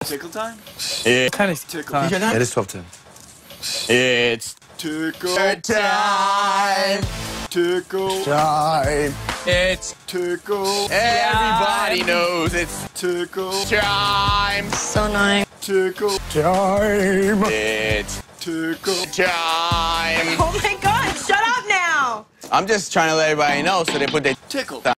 Tickletime? It kind of Tickle. It is 12 10. It's Tickle time. Tickle Time. It's Tickle everybody knows it's Tickle time. So annoying. Tickle Time. It's Tickle time. Oh my God, shut up now! I'm just trying to let everybody know so they put their Tickle.